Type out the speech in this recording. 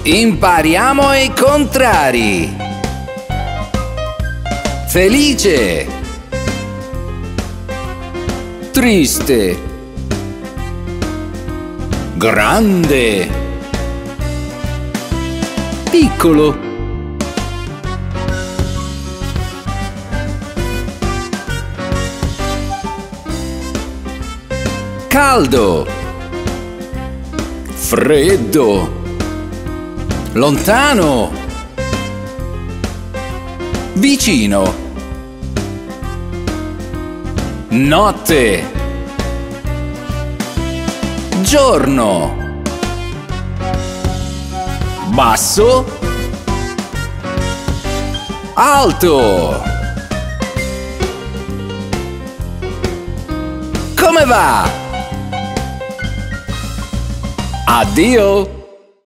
Impariamo i contrari. Felice, triste, grande, piccolo, caldo, freddo, lontano, vicino, notte, giorno, basso, alto. Come va? Addio!